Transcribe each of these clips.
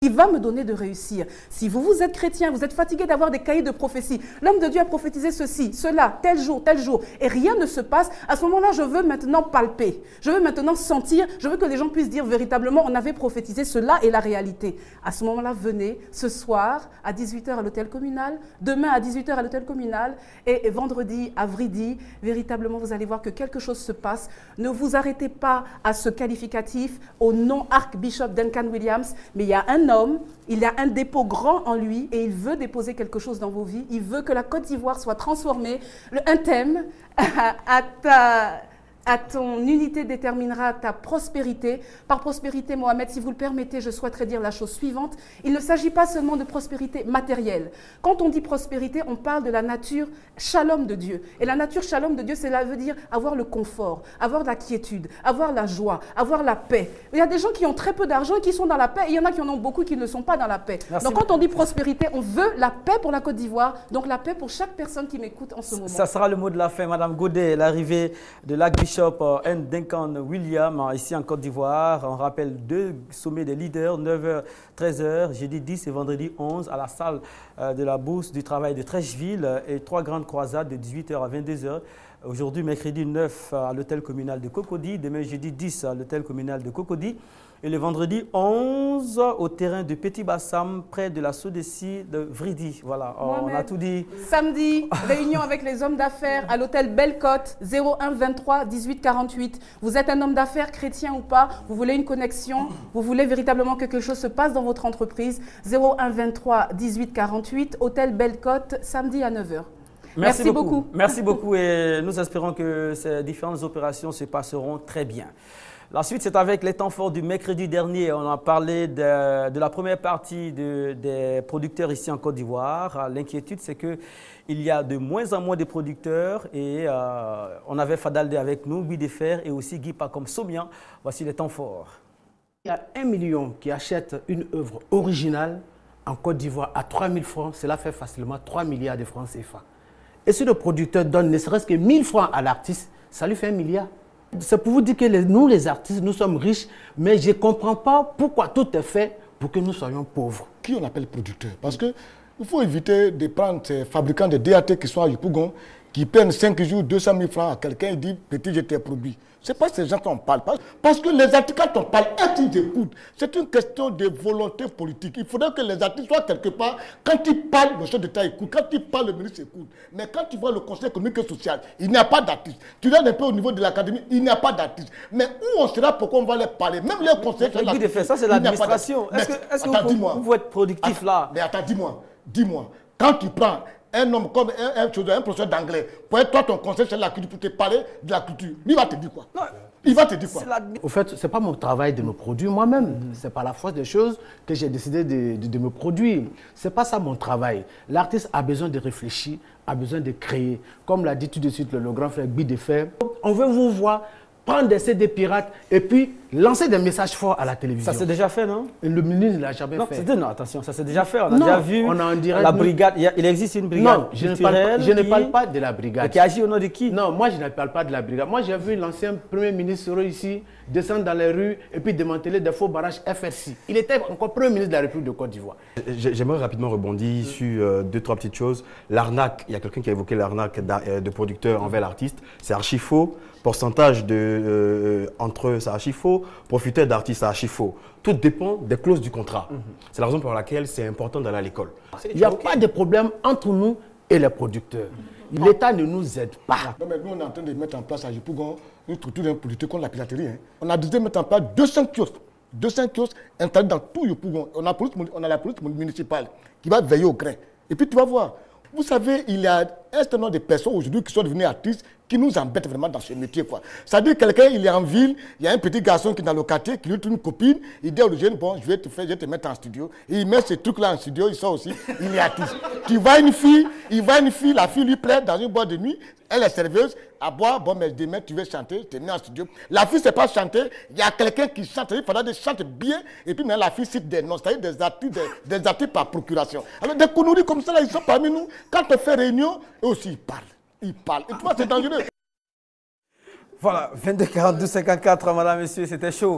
Il va me donner de réussir. Si vous, vous êtes chrétien, vous êtes fatigué d'avoir des cahiers de prophétie, l'homme de Dieu a prophétisé ceci, cela, tel jour, et rien ne se passe, à ce moment-là, je veux maintenant palper, je veux maintenant sentir, je veux que les gens puissent dire véritablement, on avait prophétisé, cela est la réalité. À ce moment-là, venez ce soir à 18 h à l'hôtel communal, demain à 18 h à l'hôtel communal, et vendredi à Vridi, véritablement, vous allez voir que quelque chose se passe. Ne vous arrêtez pas à ce qualificatif, au nom Archbishop Duncan Williams, mais il y a un homme, il a un dépôt grand en lui et il veut déposer quelque chose dans vos vies. Il veut que la Côte d'Ivoire soit transformée. Un thème à ton unité déterminera ta prospérité. Par prospérité, Mohamed, si vous le permettez, je souhaiterais dire la chose suivante. Il ne s'agit pas seulement de prospérité matérielle. Quand on dit prospérité, on parle de la nature shalom de Dieu. Et la nature shalom de Dieu, cela veut dire avoir le confort, avoir la quiétude, avoir la joie, avoir la paix. Il y a des gens qui ont très peu d'argent et qui sont dans la paix. Et il y en a qui en ont beaucoup qui ne sont pas dans la paix. Merci. Donc quand on dit prospérité, on veut la paix pour la Côte d'Ivoire, donc la paix pour chaque personne qui m'écoute en ce moment. Ça sera le mot de la fin, Madame Godet, l'arrivée de l'Archbishop Duncan Williams ici en Côte d'Ivoire. On rappelle 2 sommets des leaders, 9 h, 13 h, jeudi 10 et vendredi 11 à la salle de la Bourse du Travail de Trècheville et 3 grandes croisades de 18 h à 22 h. Aujourd'hui, mercredi 9 à l'hôtel communal de Cocody, demain jeudi 10 à l'hôtel communal de Cocody et le vendredi 11 au terrain de Petit Bassam près de la Sodessi de Vridi. Voilà, on a tout dit. Samedi, réunion avec les hommes d'affaires à l'hôtel Bellecote, 01 23 18 48. Vous êtes un homme d'affaires, chrétien ou pas, vous voulez une connexion, vous voulez véritablement que quelque chose se passe dans votre entreprise, 01 23 18 48, hôtel Bellecote, samedi à 9 h. Merci beaucoup. Merci beaucoup et nous espérons que ces différentes opérations se passeront très bien. La suite, c'est avec les temps forts du mercredi dernier. On a parlé de la première partie des producteurs ici en Côte d'Ivoire. L'inquiétude, c'est qu'il y a de moins en moins de producteurs et on avait Fadaldé avec nous, Guy Defer et aussi Guy Pacom Somian. Voici les temps forts. Il y a 1 million qui achètent une œuvre originale en Côte d'Ivoire à 3 000 francs. Cela fait facilement 3 milliards de francs CFA. Et si le producteur donne ne serait-ce que 1 000 francs à l'artiste, ça lui fait 1 milliard. C'est pour vous dire que nous, les artistes, nous sommes riches, mais je ne comprends pas pourquoi tout est fait pour que nous soyons pauvres. Qui on appelle producteur? Parce qu'il faut éviter de prendre ces fabricants de DAT qui sont à Yopougon, qui prennent 5 jours, 200 000 francs à quelqu'un et disent « petit, je t'ai produit ». Ce n'est pas ces gens qu'on parle. Parce que les artistes, quand on parle, ils écoutent. C'est une question de volonté politique. Il faudrait que les artistes soient quelque part. Quand ils parlent, le chef d'État écoute. Quand ils parlent, le ministre écoute. Mais quand tu vois le Conseil économique et social, il n'y a pas d'artistes. Tu regardes un peu au niveau de l'académie, il n'y a pas d'artistes. Mais où on sera, pourquoi on va les parler? Même les conseils. Ça, c'est l'administration. Est-ce que vous pouvez être productif là? Mais attends, dis-moi. Quand tu prends un homme comme un professeur d'anglais, pour être toi ton conseil sur la culture, pour te parler de la culture, il va te dire quoi? Non. Il va te dire quoi? Au fait, ce n'est pas mon travail de me produire moi-même. C'est par la force des choses que j'ai décidé de me produire. Ce n'est pas ça mon travail. L'artiste a besoin de réfléchir, a besoin de créer. Comme l'a dit tout de suite le grand frère Guy Defer, on veut vous voir prendre des CD pirates et puis lancer des messages forts à la télévision. Ça s'est déjà fait, non? Le ministre ne l'a jamais fait. Non, attention, ça s'est déjà fait. On a déjà vu on a en direct, la brigade. Il existe une brigade. Non, je ne parle pas de la brigade. Qui agit au nom de qui? Non, moi je ne parle pas de la brigade. Moi j'ai vu l'ancien Premier ministre ici descendre dans les rues et puis démanteler des faux barrages FRC. Il était encore Premier ministre de la République de Côte d'Ivoire. J'aimerais rapidement rebondir sur 2-3 petites choses. L'arnaque, il y a quelqu'un qui a évoqué l'arnaque de producteurs envers l'artiste. C'est archi faux. Pourcentage entre eux, c'est archi faux. Profiteur d'artistes, c'est archi faux. Tout dépend des clauses du contrat. C'est la raison pour laquelle c'est important d'aller à l'école. Il n'y a pas de problème entre nous et les producteurs. L'État ne nous aide pas. Non, mais nous, on est en train de mettre en place à Yopougon une structure de politique contre la piraterie. On a décidé de mettre en place 200 kiosques. 200 kiosques installés dans tout Yopougon. On a la police municipale qui va veiller au grain. Et puis tu vas voir. Vous savez, il y a un certain nombre de personnes aujourd'hui qui sont devenues artistes qui nous embêtent vraiment dans ce métier. C'est-à-dire quelqu'un, il est en ville, il y a un petit garçon qui est dans le quartier, qui lui trouve une copine, il dit au jeune, bon, je vais te mettre en studio. Et il met ce truc-là en studio, il sort aussi, il est artiste. Tu vois une fille, la fille lui plaît dans une boîte de nuit, elle est serveuse, à boire, bon, mais demain tu veux chanter, tu te mets en studio. La fille ne sait pas chanter, il y a quelqu'un qui chante, il faudra qu'elle chante bien, et puis maintenant la fille cite des noms, c'est-à-dire des artistes par procuration. Alors des conneries comme ça, là, ils sont parmi nous. Quand on fait réunion, eux aussi ils parlent. Et tu vois, c'est dangereux. Voilà, 22 42 54, madame, messieurs, c'était chaud.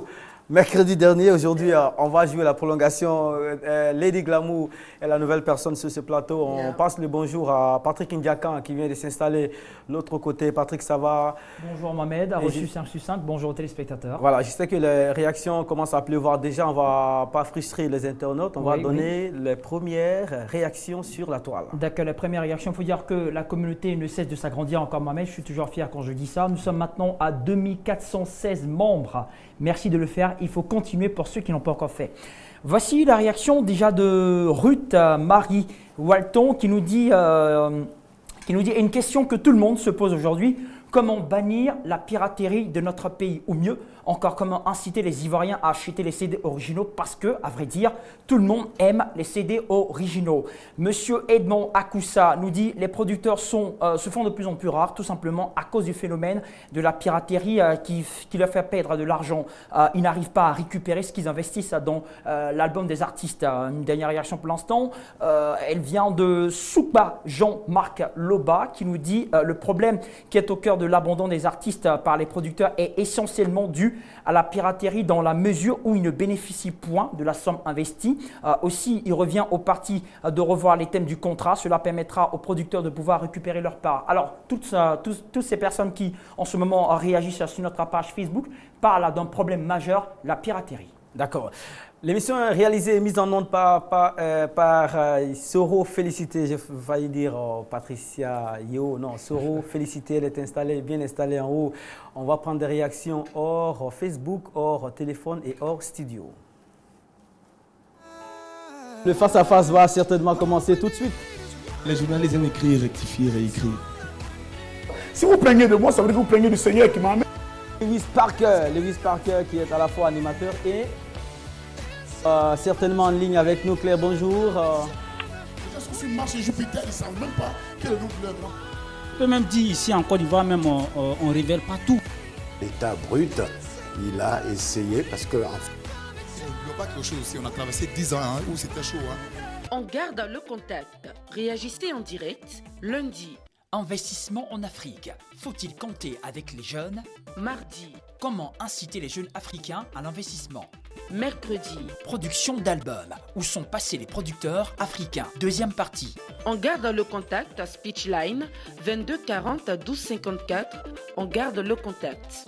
Mercredi dernier, aujourd'hui, on va jouer la prolongation. Lady Glamour est la nouvelle personne sur ce plateau. On passe le bonjour à Patrick Ndiakan qui vient de s'installer de l'autre côté. Patrick, ça va? Bonjour Mohamed, a reçu Serge Succinct. Bonjour aux téléspectateurs. Voilà, je sais que les réactions commencent à pleuvoir déjà. On ne va pas frustrer les internautes. On va donner les premières réactions sur la toile. D'accord, les premières réactions. Il faut dire que la communauté ne cesse de s'agrandir encore, Mohamed. Je suis toujours fier quand je dis ça. Nous sommes maintenant à 2416 membres. Merci de le faire. Il faut continuer pour ceux qui n'ont pas encore fait. Voici la réaction déjà de Ruth Marie Walton qui nous dit une question que tout le monde se pose aujourd'hui. Comment bannir la piraterie de notre pays? Ou mieux, encore comment inciter les Ivoiriens à acheter les CD originaux? Parce que, à vrai dire, tout le monde aime les CD originaux. Monsieur Edmond Akoussa nous dit les producteurs se font de plus en plus rares, tout simplement à cause du phénomène de la piraterie qui leur fait perdre de l'argent. Ils n'arrivent pas à récupérer ce qu'ils investissent dans l'album des artistes. Une dernière réaction pour l'instant, elle vient de Soupa Jean-Marc Loba qui nous dit le problème qui est au cœur de l'abandon des artistes par les producteurs est essentiellement dû à la piraterie dans la mesure où ils ne bénéficient point de la somme investie. Aussi, il revient aux parties de revoir les thèmes du contrat. Cela permettra aux producteurs de pouvoir récupérer leur part. Alors, toutes ces personnes qui, en ce moment, réagissent sur notre page Facebook parlent d'un problème majeur, la piraterie. D'accord. L'émission est réalisée et mise en onde par Soro Félicité, j'ai failli dire Patricia Yo, non, Soro Félicité, elle est bien installée en haut. On va prendre des réactions hors Facebook, hors téléphone et hors studio. Le face-à-face va certainement commencer tout de suite. Les journalistes aiment écrire, rectifier, réécrire. Si vous plaignez de moi, ça veut dire que vous plaignez du Seigneur qui m'amène. Lewis Parker qui est à la fois animateur et certainement en ligne avec nous. Claire, bonjour. Sur Mars et Jupiter, ils ne savent même pas quel est le nom de leur grand. On peut même dire ici en Côte d'Ivoire, même on ne révèle pas tout. L'État brut, il a essayé parce que... On n'oublie pas quelque chose aussi, on a traversé 10 ans où c'était chaud. On garde le contact. Réagissez en direct lundi. Investissement en Afrique. Faut-il compter avec les jeunes? Mardi. Comment inciter les jeunes africains à l'investissement? Mercredi. Production d'albums. Où sont passés les producteurs africains? Deuxième partie. On garde le contact à Speechline 22 40 12 54. On garde le contact.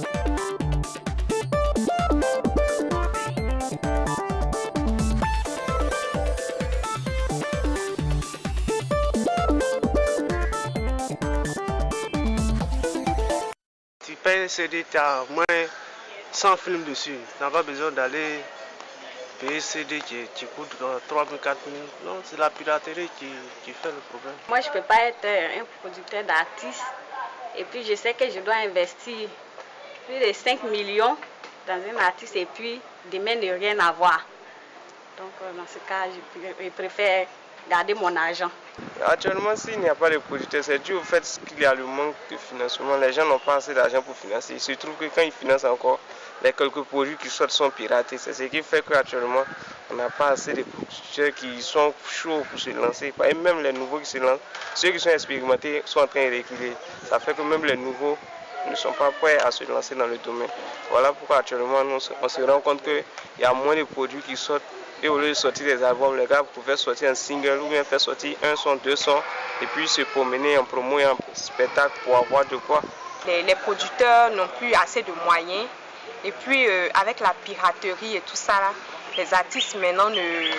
Tu payes CD, tu as moins 100 films dessus. Tu n'as pas besoin d'aller payer CD qui coûte 3 000, 4 000. Non, c'est la piraterie qui fait le problème. Moi, je ne peux pas être un producteur d'artistes. Et puis, je sais que je dois investir plus de 5 millions dans un artiste et puis demain ne rien avoir. Donc, dans ce cas, je préfère garder mon argent. Actuellement, s'il n'y a pas de producteurs, c'est dû au fait qu'il y a le manque de financement. Les gens n'ont pas assez d'argent pour financer. Il se trouve que quand ils financent encore, les quelques produits qui sortent sont piratés. C'est ce qui fait qu'actuellement, on n'a pas assez de producteurs qui sont chauds pour se lancer. Et même les nouveaux qui se lancent, ceux qui sont expérimentés sont en train de reculer. Ça fait que même les nouveaux ne sont pas prêts à se lancer dans le domaine. Voilà pourquoi actuellement, on se rend compte qu'il y a moins de produits qui sortent. Et au lieu de sortir des albums, les gars pouvaient sortir un single ou bien faire sortir un son, deux sons et puis se promener en promo et en spectacle pour avoir de quoi. Les producteurs n'ont plus assez de moyens et puis avec la piraterie et tout ça, là, les artistes maintenant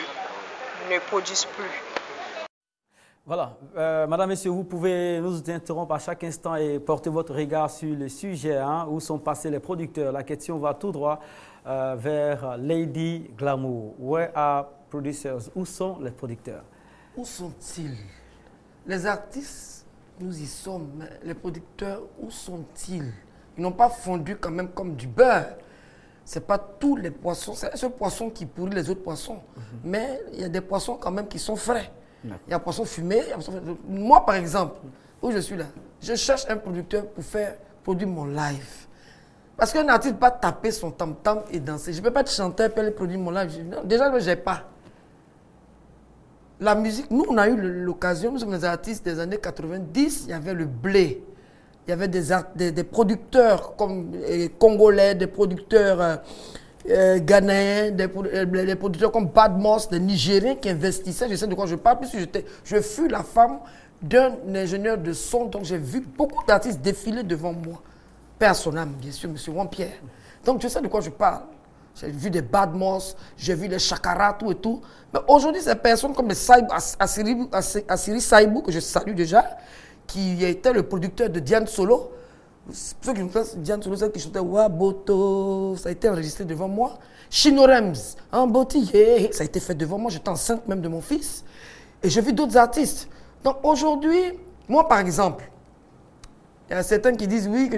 ne produisent plus. Voilà, madame, messieurs, vous pouvez nous interrompre à chaque instant et porter votre regard sur le sujet, où sont passés les producteurs. La question va tout droit vers Lady Glamour. Where are producers? Où sont les producteurs? Où sont-ils? Les artistes, nous y sommes, mais les producteurs, où sont-ils? Ils n'ont pas fondu quand même comme du beurre. Ce n'est pas tous les poissons, c'est ce poisson qui pourrit les autres poissons. Mais il y a des poissons quand même qui sont frais. Il y a un poisson fumé. Moi, par exemple, où je suis là, je cherche un producteur pour produire mon live. Parce qu'un artiste ne peut pas taper son tam-tam et danser. Je ne peux pas être chanteur et produire mon live. Non, déjà, je n'ai pas. La musique, nous, on a eu l'occasion, nous sommes des artistes des années 90, il y avait le blé. Il y avait des producteurs comme congolais, des producteurs Ghanéens, des producteurs comme Badmos, des Nigériens qui investissaient. Je sais de quoi je parle, puisque je fus la femme d'un ingénieur de son, donc j'ai vu beaucoup d'artistes défiler devant moi. Personnellement, bien sûr, M. Jean-Pierre. Donc je sais de quoi je parle. J'ai vu des Badmos, j'ai vu les Chakara, tout et tout. Mais aujourd'hui, ces personnes comme Assiri Saïbou, que je salue déjà, qui était le producteur de Diane Solo. Ceux qui me connaissent, Diane Solo, celle qui chantait Waboto, ça a été enregistré devant moi. Chinorems, Ambotillé, ça a été fait devant moi, j'étais enceinte même de mon fils. Et j'ai vu d'autres artistes. Donc aujourd'hui, moi par exemple, il y a certains qui disent oui, que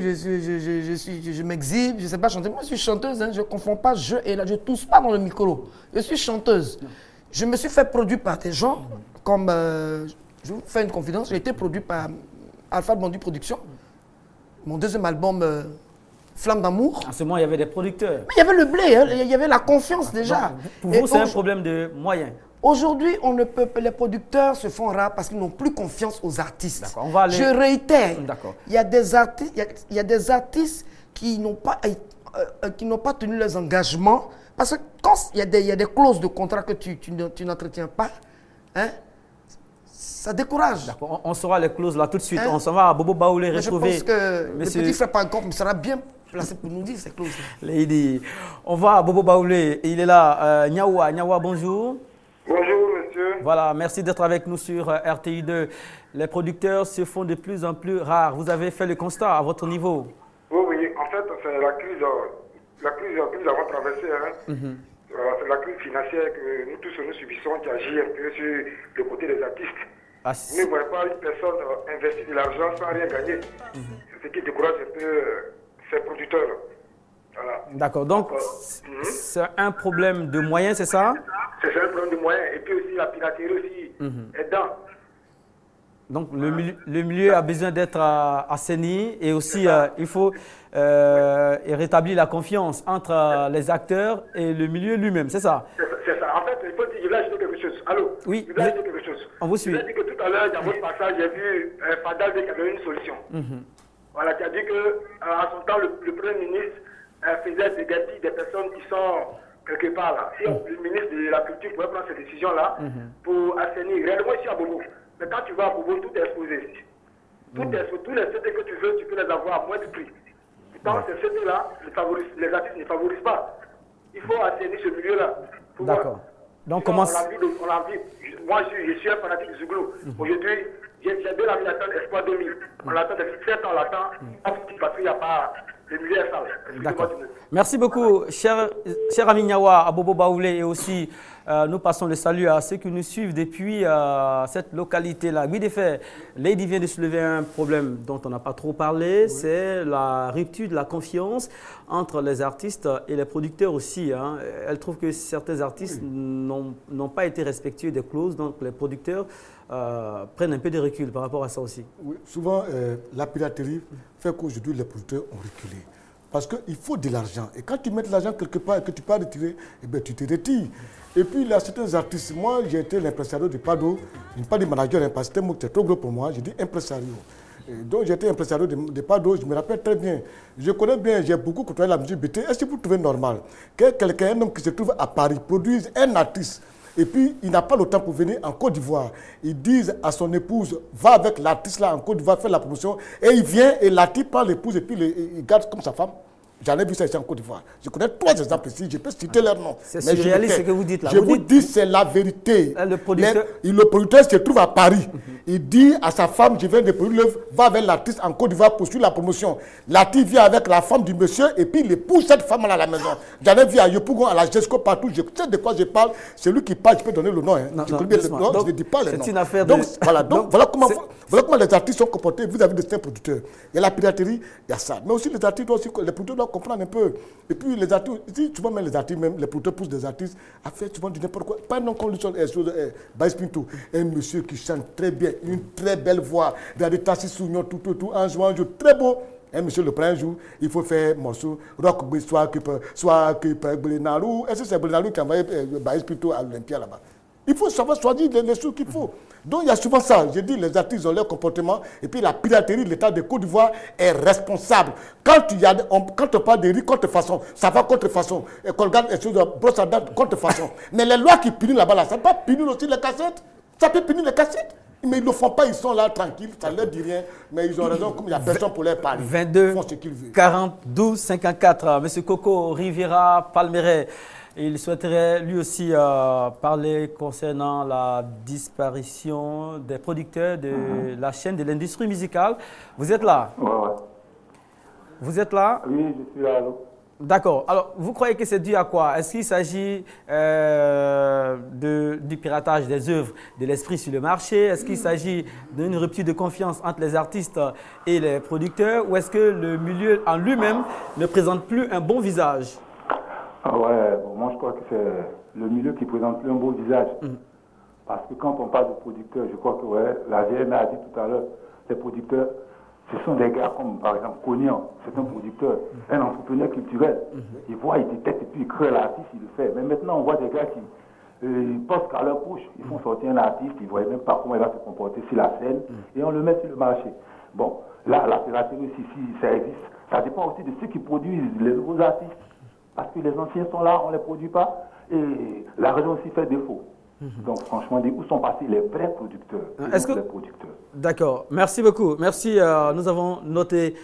je m'exhibe, je ne sais pas chanter. Moi je suis chanteuse, hein, je ne confonds pas je et là, je ne tousse pas dans le micro. Je suis chanteuse. Je me suis fait produire par des gens comme, je vous fais une confidence, j'ai été produit par Alpha Blondie Productions. Mon deuxième album, Flamme d'amour. En ce moment, il y avait des producteurs. Mais il y avait le blé, hein, il y avait la confiance déjà. Pour vous, c'est un problème de moyens. Aujourd'hui, les producteurs se font rares parce qu'ils n'ont plus confiance aux artistes. On va aller... Je réitère, il y a des artistes qui n'ont pas tenu leurs engagements. Parce que quand il y a des clauses de contrat que tu n'entretiens pas, hein, ça décourage. On saura les clauses là tout de suite. Hein? On s'en va à Bobo Baoulé retrouver. Je pense que le petit frère Pancombe sera bien placé pour nous dire ces clauses. Lady, on va à Bobo Baoulé. Il est là. Nyawa, bonjour. Bonjour, monsieur. Voilà, merci d'être avec nous sur RTI2. Les producteurs se font de plus en plus rares. Vous avez fait le constat à votre niveau? Oui, en fait, c'est la crise que nous avons traversée. Hein. C'est la crise financière que nous tous nous subissons qui agit un peu sur le côté des artistes. Vous ne voyez pas une personne investir de l'argent sans rien gagner. C'est ce qui décourage un peu ces producteurs. Voilà. D'accord, donc c'est un problème de moyens, c'est ça? C'est un problème de moyens. Et puis aussi la piraterie aussi aidant. Donc le milieu a besoin d'être assaini et aussi il faut rétablir la confiance entre les acteurs et le milieu lui-même, c'est ça? C'est ça. En fait, il faut dire, je vais ajouter quelque chose. Allô? Oui. Je vais ajouter quelque chose. On vous suit. Je vous ai dit que tout à l'heure, dans votre passage, j'ai vu Fadal qui avait une solution. Voilà, qui a dit qu'à son temps, le Premier ministre faisait des dégatis des personnes qui sont quelque part là. Si le ministre de la Culture pouvait prendre ces décisions-là pour assainir, réellement ici à Bobo. Mais quand tu vas à Bobo, tout est exposé ici. Tous les CD que tu veux, tu peux les avoir à moins de prix. Dans ces CD-là, les artistes ne favorisent pas. Il faut assainir ce milieu-là. D'accord. Donc comment... On l'a vu. Moi, je suis un fanatique du Zouglou. Aujourd'hui, j'ai deux amis l'attendent Espoir 2000. On l'attend depuis 7 ans, on l'attend. Parce qu'il n'y a pas... Le milieu est sale. D'accord. Merci beaucoup, cher ami Nyawa, à Bobo Baoulé et aussi nous passons le salut à ceux qui nous suivent depuis cette localité-là. Guidefait, Lady vient de soulever un problème dont on n'a pas trop parlé, c'est la rupture de la confiance entre les artistes et les producteurs aussi. Hein. Elle trouve que certains artistes n'ont pas été respectueux des clauses, donc les producteurs prennent un peu de recul par rapport à ça aussi. Oui, souvent, la piraterie fait qu'aujourd'hui, les producteurs ont reculé. Parce qu'il faut de l'argent. Et quand tu mets de l'argent quelque part et que tu peux retirer, eh bien, tu te retires. Et puis, il y a certains artistes. Moi, j'ai été l'impresario de Pado. Je ne pas du manager, hein, parce que c'était trop gros pour moi. J'ai dit impresario. Et donc, j'étais impresario de Pado. Je me rappelle très bien. Je connais bien, j'ai beaucoup côtoyé la musique BT. Est-ce que vous trouvez normal que quelqu'un, un homme qui se trouve à Paris, produise un artiste et puis il n'a pas le temps pour venir en Côte d'Ivoire? Ils disent à son épouse, va avec l'artiste là en Côte d'Ivoire faire la promotion. Et il vient et l'artiste prend l'épouse et puis il garde comme sa femme. J'en ai vu ça ici en Côte d'Ivoire. Je connais 3 exemples ici, je peux citer leurs noms. C'est surréaliste ce que vous dites là. Je vous dis, c'est la vérité. Le producteur... le producteur se trouve à Paris. Il dit à sa femme, je viens de produire l'œuvre, va avec l'artiste en Côte d'Ivoire pour suivre la promotion. L'artiste vient avec la femme du monsieur et puis il épouse cette femme à la maison. J'en ai vu à Yopougon, à la Gesco, partout. Je sais de quoi je parle. C'est lui qui parle, je peux donner le nom. Hein. Je connais bien le nom, je ne dis pas le nom. C'est une affaire donc, de... Voilà comment les artistes sont comportés vis-à-vis de certains producteurs. Il y a la piraterie, il y a ça. Mais aussi les artistes, les producteurs doivent comprendre un peu. Et puis les artistes, si tu vois même les artistes, même les producteurs poussent des artistes à faire souvent du n'importe quoi. Pas non comme Baïs Pinto, un monsieur qui chante très bien, une très belle voix, dans des tasses souvenirs, tout, un jour, très beau. Un monsieur le prend un jour, il faut faire un morceau, rock, soit que Blenalou. Est-ce que c'est Blenalou qui a envoyé Baïs Pinto à l'Olympia là-bas? Il faut savoir choisir les choses qu'il faut. Donc il y a souvent ça. Je dis les artistes ont leur comportement et puis la piraterie, l'État de Côte d'Ivoire est responsable. Quand on parle de contrefaçon, ça va contrefaçon. Et qu'on regarde les choses de brosse à dents, contrefaçon. Mais les lois qui punissent là-bas, là, ça ne peut pas punir aussi les cassettes. Ça peut punir les cassettes. Mais ils ne le font pas, ils sont là tranquilles, ça ne leur dit rien. Mais ils ont raison, comme il n'y a personne pour leur parler. 22 Ils font ce qu'ils veulent. 40 12 54. Monsieur Coco Riviera Palmeret. Il souhaiterait lui aussi parler concernant la disparition des producteurs de la chaîne de l'industrie musicale. Vous êtes là? Ouais. Vous êtes là? Oui, je suis là. D'accord. Alors, vous croyez que c'est dû à quoi? Est-ce qu'il s'agit du piratage des œuvres de l'esprit sur le marché? Est-ce qu'il s'agit d'une rupture de confiance entre les artistes et les producteurs? Ou est-ce que le milieu en lui-même ne présente plus un bon visage? Ah ouais, bon, moi je crois que c'est le milieu qui présente plus un beau visage. Parce que quand on parle de producteurs, je crois que la GMA a dit tout à l'heure, les producteurs, ce sont des gars comme par exemple Cognan, c'est un producteur, un entrepreneur culturel. Il voit, il détecte et puis il crée l'artiste, il le fait. Mais maintenant on voit des gars qui postent qu'à leur bouche, ils font sortir un artiste, ils ne voient même pas comment il va se comporter sur la scène et on le met sur le marché. Bon, là, la piraterie aussi, si ça existe, ça dépend aussi de ceux qui produisent les nouveaux artistes. Parce que les anciens sont là, on ne les produit pas, et la raison aussi fait défaut. Donc franchement, où sont passés les vrais producteurs? Les producteurs. D'accord, merci beaucoup. Merci, nous avons noté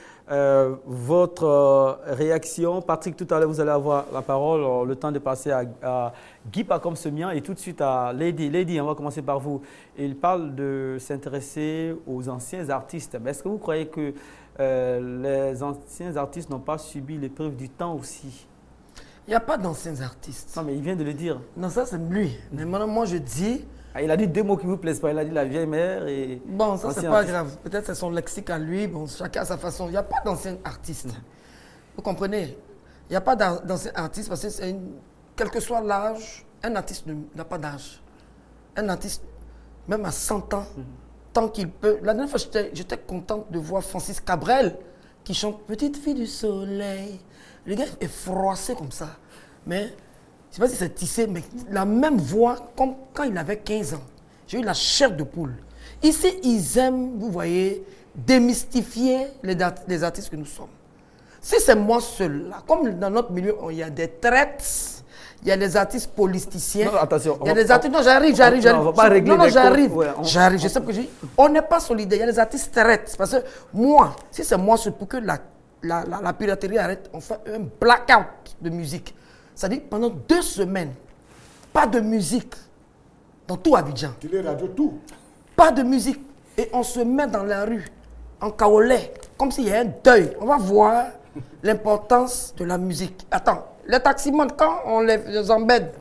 votre réaction. Patrick, tout à l'heure, vous allez avoir la parole, le temps de passer à Guy Pacom Semian et tout de suite à Lady. Lady, on va commencer par vous. Il parle de s'intéresser aux anciens artistes. Est-ce que vous croyez que les anciens artistes n'ont pas subi l'épreuve du temps aussi? Il n'y a pas d'anciens artistes. Non, mais il vient de le dire. Non, ça c'est lui. Mais maintenant, moi je dis... Ah, il a dit deux mots qui ne vous plaisent pas. Il a dit la vieille mère et... Bon, ça c'est pas grave. Peut-être c'est son lexique à lui. Bon, chacun à sa façon. Il n'y a pas d'anciens artistes. Vous comprenez? Il n'y a pas d'anciens artistes parce que quel que soit l'âge, un artiste n'a pas d'âge. Un artiste, même à 100 ans, tant qu'il peut... La dernière fois, j'étais contente de voir Francis Cabrel qui chante « Petite fille du soleil ». Le gars est froissé comme ça. Mais, je ne sais pas si c'est tissé, mais la même voix comme quand il avait 15 ans. J'ai eu la chair de poule. Ici, ils aiment, vous voyez, démystifier les artistes que nous sommes. Si c'est moi seul, là, comme dans notre milieu, il y a des traites, il y a des artistes politiciens. Non, attention. Il y a des artistes... Non, j'arrive. On va pas régler. Non, j'arrive. J'arrive, je sais que j'ai... On n'est pas solidaire. Il y a des artistes traites. Parce que moi, si c'est moi seul, pour que la piraterie arrête, on fait un blackout de musique. C'est-à-dire pendant 2 semaines, pas de musique dans tout Abidjan. Télé, radio, tout. Pas de musique. Et on se met dans la rue, en kaolais, comme s'il y a un deuil. On va voir l'importance de la musique. Attends, les taximans, quand on les embête,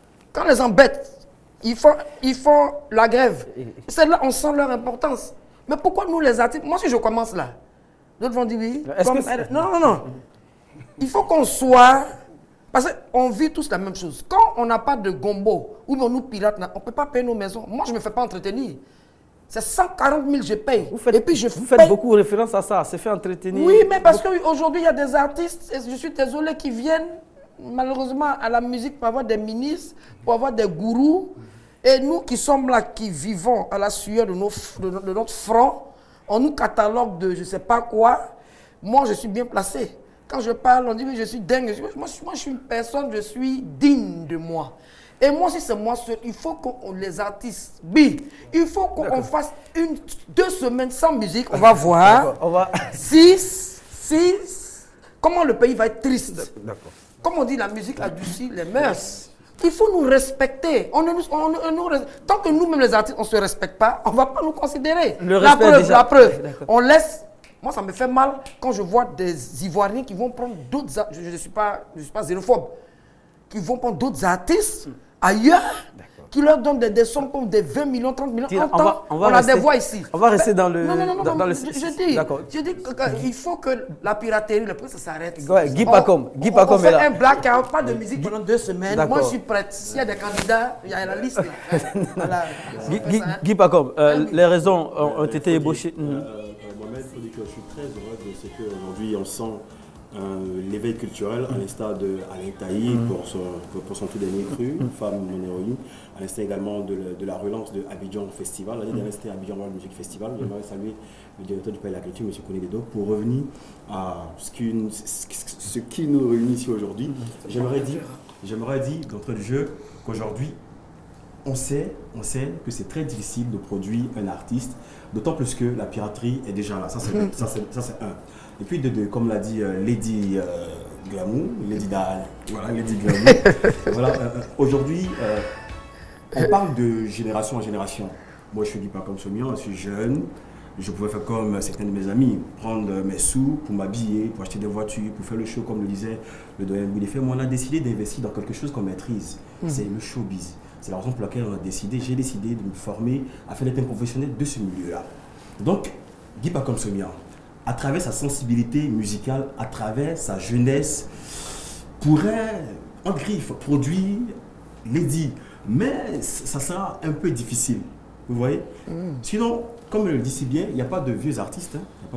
ils font la grève. C'est là on sent leur importance. Mais pourquoi nous les artistes, moi si je commence là, d'autres vont dire oui. Non. Il faut qu'on soit... Parce qu'on vit tous la même chose. Quand on n'a pas de gombo, ou on nous pirate, on ne peut pas payer nos maisons. Moi, je ne me fais pas entretenir. C'est 140 000 je paye. Vous faites beaucoup référence à ça, c'est fait entretenir. Oui, mais parce qu'aujourd'hui, il y a des artistes, et je suis désolé, qui viennent malheureusement à la musique pour avoir des ministres, pour avoir des gourous. Et nous qui sommes là, qui vivons à la sueur de notre front, on nous catalogue de je ne sais pas quoi. Moi, je suis bien placé. Quand je parle, on dit, mais je suis dingue. Moi, je suis une personne, je suis digne de moi. Et moi, si c'est moi seul, il faut qu'on les artistes, il faut qu'on fasse 2 semaines sans musique. On va voir. 6. Comment le pays va être triste. Comme on dit, la musique adoucit les mœurs. Il faut nous respecter. Tant que nous-mêmes les artistes, on ne se respecte pas, on ne va pas nous considérer. La preuve. On laisse... Moi, ça me fait mal quand je vois des Ivoiriens qui vont prendre d'autres... Je ne suis pas xénophobe. Qui vont prendre d'autres artistes ailleurs, qui leur donnent des sommes comme des 20 millions, 30 millions. On a des voix ici. On va rester dans le... Non, je dis qu'il faut que la piraterie, le prix, ça s'arrête. Guy Pacom on fait un blackout, pas de musique pendant 2 semaines. Moi, je suis prête. S'il y a des candidats, il y a la liste. Guy Pacom, les raisons ont été ébauchées. Moi-même, je suis très heureux de ce qu'aujourd'hui on sent l'éveil culturel, à l'instar de Alain Taï pour son tout dernier cru, Femme mon héroïne, à l'instar également de la relance de Abidjan Festival. L'année dernière, c'était Abidjan World Music Festival. J'aimerais saluer le directeur du Palais de la Culture, M. Kone Dedo, pour revenir à ce qui nous réunit ici aujourd'hui. J'aimerais dire, d'entrée de jeu, qu'aujourd'hui, on sait que c'est très difficile de produire un artiste, d'autant plus que la piraterie est déjà là. Ça, c'est un. Et puis, comme l'a dit Lady Glamour, Lady Glamour, voilà, aujourd'hui, on parle de génération en génération. Moi, je ne dis pas comme Somian, je suis jeune. Je pouvais faire comme certains de mes amis, prendre mes sous pour m'habiller, pour acheter des voitures, pour faire le show, comme le disait le doyen Boudefé. Moi, on a décidé d'investir dans quelque chose qu'on maîtrise. C'est le showbiz. C'est la raison pour laquelle j'ai décidé de me former afin d'être un professionnel de ce milieu-là. Donc, Guy Pacome Somian, à travers sa sensibilité musicale, à travers sa jeunesse, pourrait, en griffe, produire Lady. Mais ça sera un peu difficile, vous voyez. Sinon, comme je le dis si bien, il n'y a pas de vieux artistes.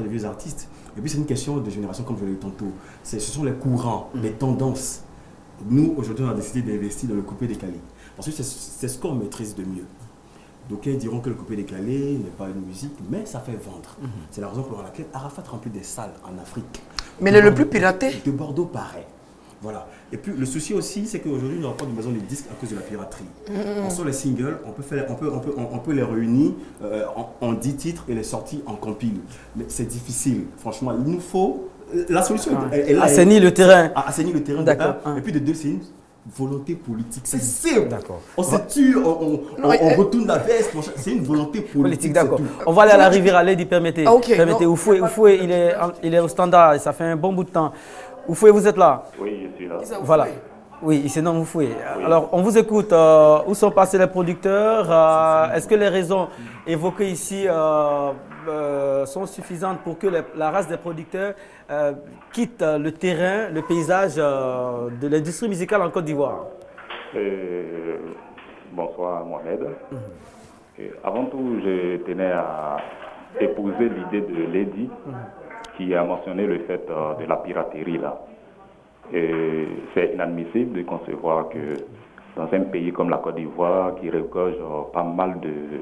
Et puis c'est une question de génération, comme je l'ai dit tantôt. Ce sont les courants, les tendances. Nous, aujourd'hui, on a décidé d'investir dans le coupé-décalé. Parce que c'est ce qu'on maîtrise de mieux. D'aucuns diront que le coupé-décalé n'est pas une musique, mais ça fait vendre. C'est la raison pour laquelle Arafat remplit des salles en Afrique. Mais il est le plus piraté. De Bordeaux, pareil. Voilà. Et puis le souci aussi, c'est qu'aujourd'hui, nous n'avons pas de maison de disques à cause de la piraterie. On sort les singles, on peut les réunir en 10 titres et les sortir en compile. Mais c'est difficile. Franchement, il nous faut... La solution est là. Assainir le terrain. Assainir le terrain. D'accord. Et puis de deux, c'est une volonté politique. C'est simple. On se tue, on retourne la veste. C'est une volonté politique. D'accord. On va aller à la rivière, Lady, permettez. Permettez. Oufoué, il est au standard. Ça fait un bon bout de temps. Oufoué, vous êtes là? Oui, je suis là. Voilà. Oui, il s'est nommé Oufoué. Alors, on vous écoute. Où sont passés les producteurs? Est-ce que les raisons évoquées ici sont suffisantes pour que la race des producteurs quitte le terrain, le paysage de l'industrie musicale en Côte d'Ivoire? Bonsoir, Mohamed. Avant tout, je tenais à épouser l'idée de Lady, qui a mentionné le fait de la piraterie là. C'est inadmissible de concevoir que dans un pays comme la Côte d'Ivoire, qui regorge pas mal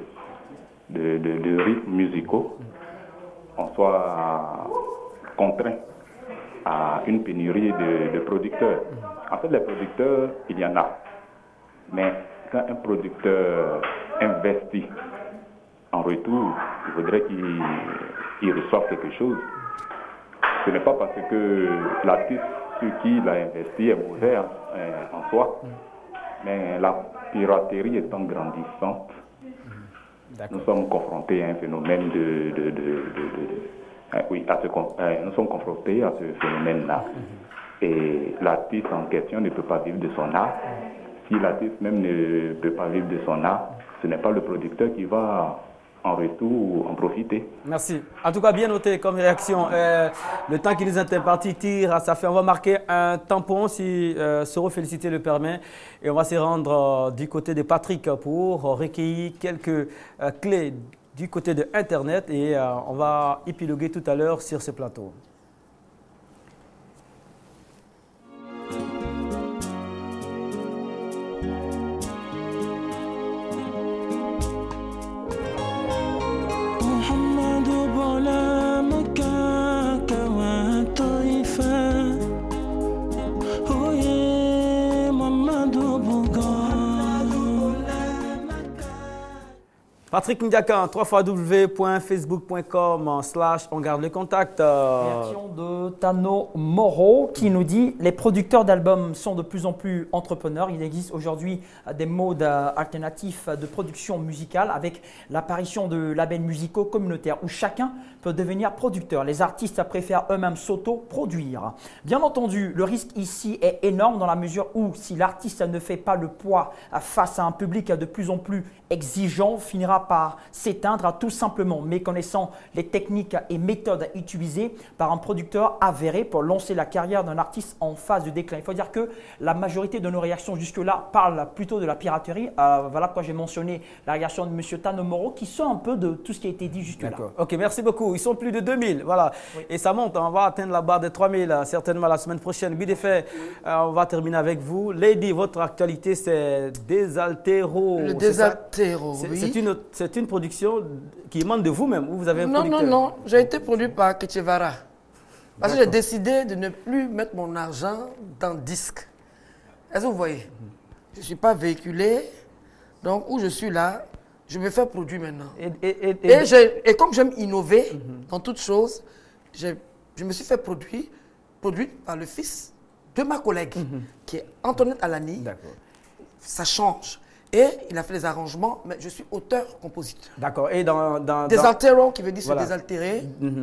de rythmes musicaux, on soit contraint à une pénurie de producteurs. En fait, les producteurs, il y en a. Mais quand un producteur investit, en retour, il faudrait qu'il reçoive quelque chose. Ce n'est pas parce que l'artiste sur qui il a investi est mauvais en soi, mais la piraterie étant grandissante, nous sommes confrontés à un phénomène nous sommes confrontés à ce phénomène-là. Et l'artiste en question ne peut pas vivre de son art. Si l'artiste même ne peut pas vivre de son art, ce n'est pas le producteur qui va en retour en profiter. Merci. En tout cas, bien noté comme réaction. Le temps qui nous est imparti tire à sa fin. On va marquer un tampon si Soro Félicité le permet. Et on va se rendre du côté de Patrick pour recueillir quelques clés du côté de Internet. Et on va épiloguer tout à l'heure sur ce plateau. Patrick Ndiaka, www.facebook.com/on garde le contact. Réaction de Tano Moro qui nous dit « Les producteurs d'albums sont de plus en plus entrepreneurs. Il existe aujourd'hui des modes alternatifs de production musicale avec l'apparition de labels musicaux communautaires où chacun peut devenir producteur. Les artistes préfèrent eux-mêmes s'auto-produire. Bien entendu, le risque ici est énorme dans la mesure où si l'artiste ne fait pas le poids face à un public de plus en plus exigeant, finira finira par s'éteindre tout simplement, méconnaissant les techniques et méthodes utilisées par un producteur avéré pour lancer la carrière d'un artiste en phase de déclin. Il faut dire que la majorité de nos réactions jusque-là parlent plutôt de la piraterie. Voilà pourquoi j'ai mentionné la réaction de M. Tanomoro qui sort un peu de tout ce qui a été dit jusque-là. Ok, merci beaucoup. Ils sont plus de 2000, voilà. Oui. Et ça monte, on va atteindre la barre des 3000 certainement la semaine prochaine. Oui, d'effet, on va terminer avec vous. Lady, votre actualité, c'est Desaltero. Le Desaltero, oui. C'est une production qui émane de vous-même ou vous avez un producteur? Non, j'ai été produit par Ketchevara. Parce que j'ai décidé de ne plus mettre mon argent dans le disque. Est-ce que vous voyez? Je ne suis pas véhiculé, donc où je suis là, je me fais produire maintenant. Et comme j'aime innover dans toutes choses, je me suis fait produire par le fils de ma collègue, qui est Antoinette Alani. Ça change. Et il a fait les arrangements, mais je suis auteur-compositeur. D'accord. Et Desaltero, qui veut dire se désaltérer.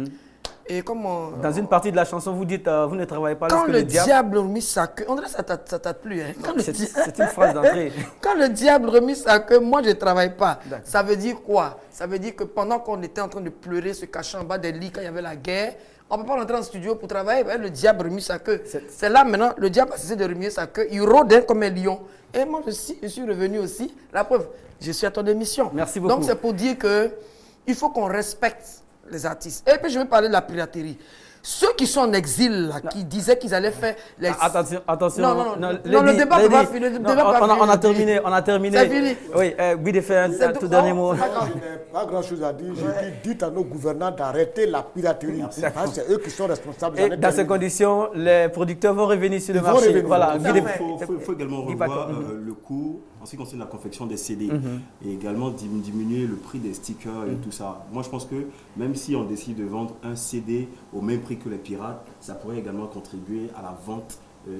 Et comment, dans une partie de la chanson, vous dites vous ne travaillez pas quand le diable remet sa queue. On dirait que ça ne t'a plu. Hein? C'est une phrase d'entrée. Quand le diable remet sa queue, moi je ne travaille pas. Ça veut dire quoi? Ça veut dire que pendant qu'on était en train de pleurer, se cacher en bas des lits quand il y avait la guerre, on ne peut pas rentrer en studio pour travailler. Le diable remet sa queue. C'est là maintenant, le diable a cessé de remuer sa queue. Il rôde comme un lion. Et moi je suis revenu aussi. La preuve, je suis à ton émission. Merci beaucoup. Donc c'est pour dire qu'il faut qu'on respecte les artistes. Et puis je vais parler de la piraterie. Ceux qui sont en exil, là, qui disaient qu'ils allaient faire... Les... Attention. Non, le débat ne va pas finir. On a terminé. C'est fini. Oui, Guy un tout dernier mot. Je n'ai pas grand-chose à dire. Je dis, dites à nos gouvernants d'arrêter la piraterie. C'est eux qui sont responsables. Et dans ces conditions, les producteurs vont revenir sur le marché. Voilà. Il faut également revoir le coût en ce qui concerne la confection des CD et également diminuer le prix des stickers et tout ça. Moi, je pense que même si on décide de vendre un CD au même prix que les pirates, ça pourrait également contribuer à la vente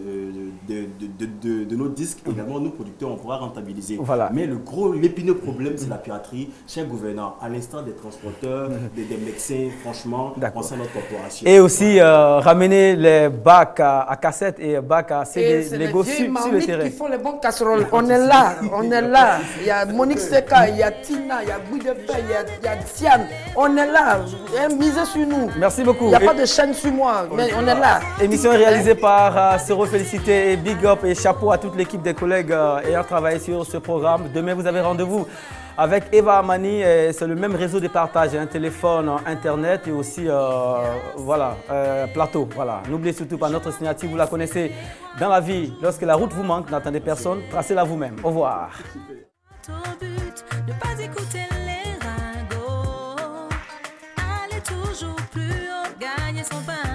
de nos disques. Également, nous producteurs, on pourra rentabiliser. Voilà. Mais l'épineux problème, c'est la piraterie. Cher gouverneur, à l'instant des transporteurs, des médecins, franchement, pensez à notre corporation. Et aussi ramener les bacs à cassette et bacs à CD Lego sur le terrain. Qui font les bonnes casseroles. On est là, on est là. Il y a Monique Seka, il y a Tina, il y a Boudefa, il y a Tiane. On est là. Misez sur nous. Merci beaucoup. Il n'y a pas de chaîne sur moi, mais on est là. Émission réalisée par féliciter et big up et chapeau à toute l'équipe des collègues ayant travaillé sur ce programme. Demain, vous avez rendez-vous avec Eva Amani. C'est le même réseau de partage, un téléphone, internet et aussi plateau. Voilà. N'oubliez surtout pas notre signature, vous la connaissez dans la vie. Lorsque la route vous manque, n'attendez personne, tracez-la vous-même. Au revoir. Ne pas écouter les ragots, aller toujours plus haut, gagner son pain.